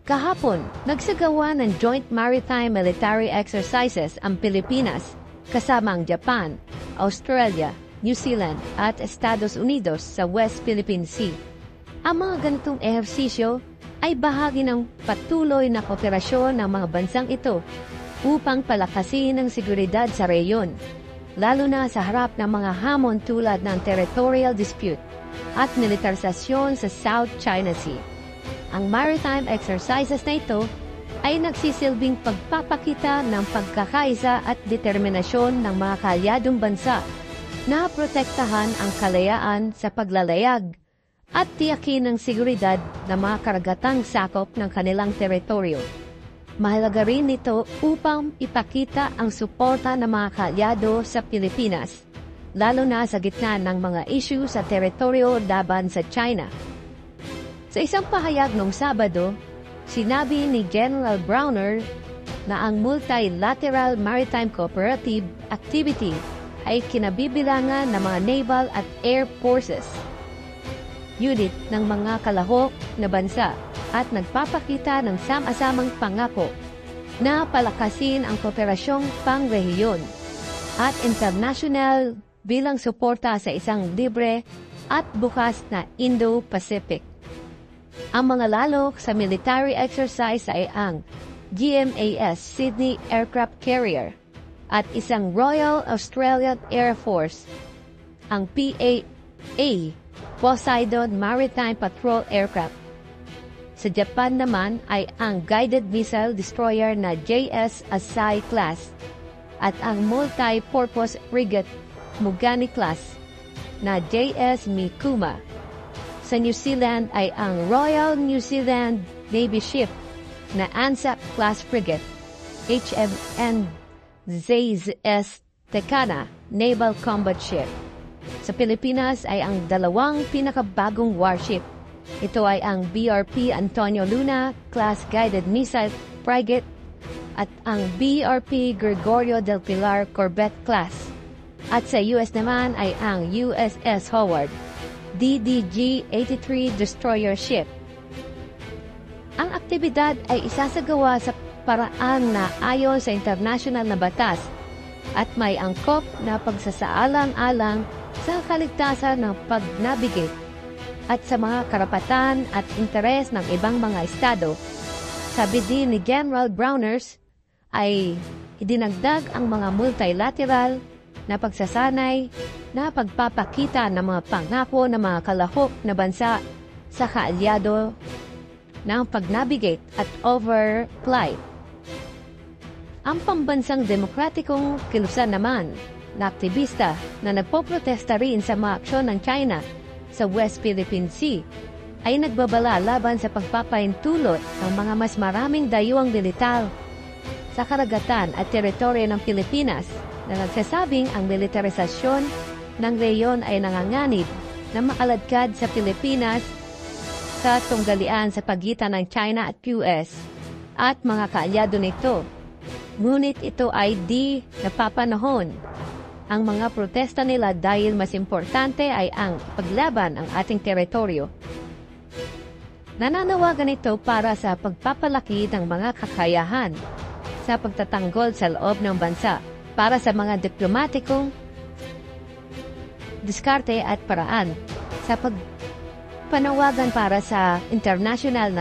Kahapon, nagsagawa ng Joint Maritime Military Exercises ang Pilipinas kasama ang Japan, Australia, New Zealand at Estados Unidos sa West Philippine Sea. Ang mga ganitong ehersisyo ay bahagi ng patuloy na kooperasyon ng mga bansang ito upang palakasin ang seguridad sa reyon, lalo na sa harap ng mga hamon tulad ng territorial dispute at militarisasyon sa South China Sea. Ang maritime exercises na ito ay nagsisilbing pagpapakita ng pagkakaisa at determinasyon ng mga kaalyadong bansa na protektahan ang kalayaan sa paglalayag at tiyakin ang seguridad ng mga karagatang sakop ng kanilang teritoryo. Mahalaga rin ito upang ipakita ang suporta ng mga kaalyado sa Pilipinas, lalo na sa gitna ng mga issue sa teritoryo laban sa China. Sa isang pahayag noong Sabado, sinabi ni General Browner na ang Multilateral Maritime Cooperative Activity ay kinabibilangan ng mga naval at air forces, unit ng mga kalahok na bansa at nagpapakita ng sama-samang pangako na palakasin ang kooperasyong pangrehiyon at international bilang suporta sa isang libre at bukas na Indo-Pacific. Ang mga lalok sa military exercise ay ang GMAS Sydney Aircraft Carrier at isang Royal Australian Air Force, ang PAA Poseidon Maritime Patrol Aircraft. Sa Japan naman ay ang Guided Missile Destroyer na JS Asai Class at ang Multi-Purpose Frigate Mugani Class na JS Mikuma. Sa New Zealand ay ang Royal New Zealand Navy Ship na Anzac-class frigate, HMN ZS Tekana Naval Combat Ship. Sa Pilipinas ay ang dalawang pinakabagong warship. Ito ay ang BRP Antonio Luna Class Guided Missile Frigate at ang BRP Gregorio del Pilar Corvette Class. At sa US naman ay ang USS Howard DDG-83 Destroyer Ship. Ang aktibidad ay isasagawa sa paraan na ayon sa international na batas at may angkop na pagsasaalang-alang sa kaligtasan ng pag-navigate at sa mga karapatan at interes ng ibang mga estado. Sabi din ni General Browners ay idinagdag ang mga multilateral na pagsasanay na pagpapakita ng mga pangako ng mga kalahok na bansa sa kaalyado ng pag-navigate at overflight. Ang pambansang demokratikong kilusan naman na aktivista na nagpoprotesta rin sa mga aksyon ng China sa West Philippine Sea ay nagbabala laban sa pagpapahintulot ng mga mas maraming dayuang militar sa karagatan at teritoryo ng Pilipinas na nagsasabing ang militarisasyon ng reyon ay nanganganib na makaladkad sa Pilipinas sa tunggalian sa pagitan ng China at US at mga kaalyado nito. Ngunit ito ay di napapanahon. Ang mga protesta nila dahil mas importante ay ang paglaban ang ating teritoryo. Nananawagan ito para sa pagpapalaki ng mga kakayahan sa pagtatanggol sa loob ng bansa para sa mga diplomatikong diskarte at paraan sa pagpanawagan para sa international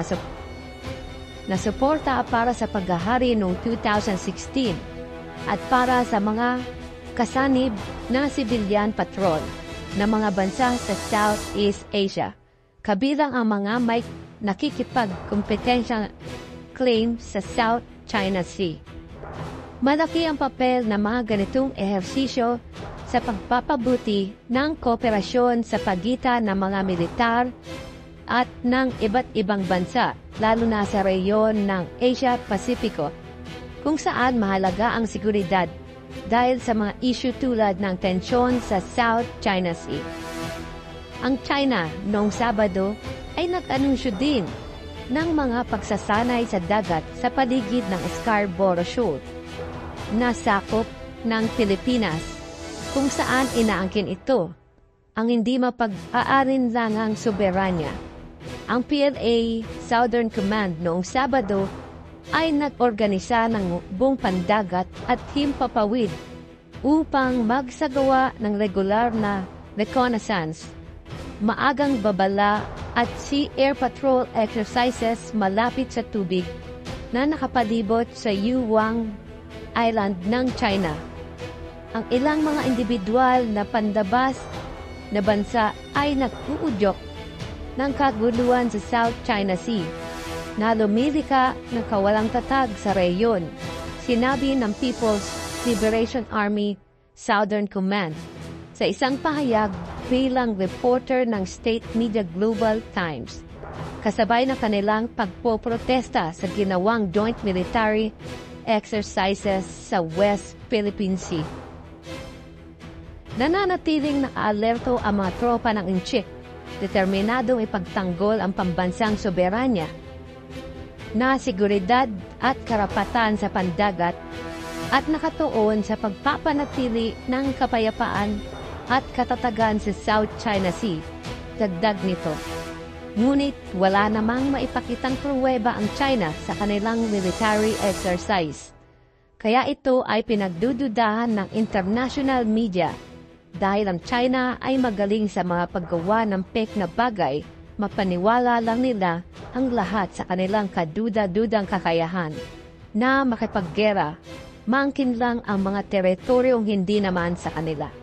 na suporta para sa paghahari noong 2016 at para sa mga kasanib na civilian patrol ng mga bansa sa Southeast Asia, kabilang ang mga may nakikipagkompetensyang claim sa South China Sea. Malaki ang papel ng mga ganitong ehersisyo sa pagpapabuti ng kooperasyon sa pagitan ng mga militar at ng iba't ibang bansa, lalo na sa reyon ng Asia-Pasipiko, kung saan mahalaga ang seguridad dahil sa mga issue tulad ng tensyon sa South China Sea. Ang China noong Sabado ay nag-anunsyo din ng mga pagsasanay sa dagat sa paligid ng Scarborough Shoal na sakop ng Pilipinas, kung saan inaangkin ito ang hindi mapag-aalinlangang soberanya Ang PLA Southern Command noong Sabado ay nag-organisa ng buong pandagat at himpapawid upang magsagawa ng regular na reconnaissance, maagang babala at sea air patrol exercises malapit sa tubig na nakapalibot sa Yuwang Island ng China. Ang ilang mga individual na pandabas na bansa ay nag-uudyok ng kaguluhan sa South China Sea na lumilika ng kawalang tatag sa reyon, sinabi ng People's Liberation Army Southern Command sa isang pahayag bilang reporter ng state media Global Times, kasabay ng kanilang pagpoprotesta sa ginawang joint military exercises sa West Philippine Sea. Nananatiling naka-alerto ang mga tropa ng Inchik, determinadong ipagtanggol ang pambansang soberanya na seguridad at karapatan sa pandagat at nakatuon sa pagpapanatili ng kapayapaan at katatagan sa South China Sea. Dagdag nito. Ngunit wala namang maipakitang pruweba ang China sa kanilang military exercise. Kaya ito ay pinagdududahan ng international media dahil ang China ay magaling sa mga paggawa ng fake na bagay, mapaniwala lang nila ang lahat sa kanilang kaduda-dudang kakayahan na makipaggera, mangkin lang ang mga teritoryong hindi naman sa kanila.